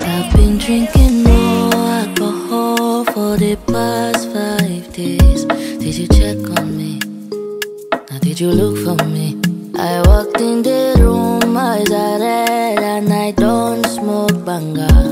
I've been drinking more alcohol for the past 5 days. Did you check on me? Now did you look for me? I walked in the room, eyes are red, and I don't smoke banga.